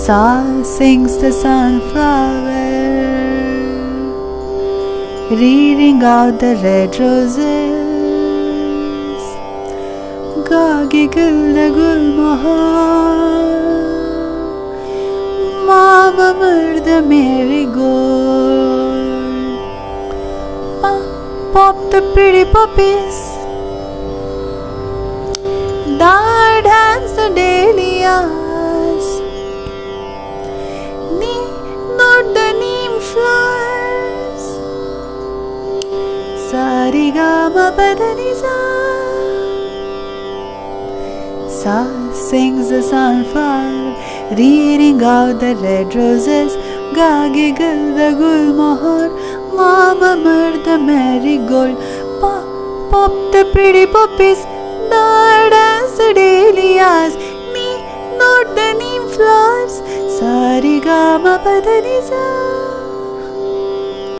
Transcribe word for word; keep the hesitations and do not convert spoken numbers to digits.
Sa sings the sunflower, reading out the red roses. Ga giggle the gulmohar, Mama murder the marigold. Pop, pop the pretty poppies, Dar dance the dahlias, Nee, not the neem flowers. Sa-re-ga-ma pa-da-ni-sa. Sa sings the sunflower, reading out the red roses. Ga giggle the gulmohar, Mama murder the marigold. Pop, pop the pretty poppies, Dar dance the dahlias, Nee, not the neem flowers. Sa-re-ga-ma-pa-da-ni-sa.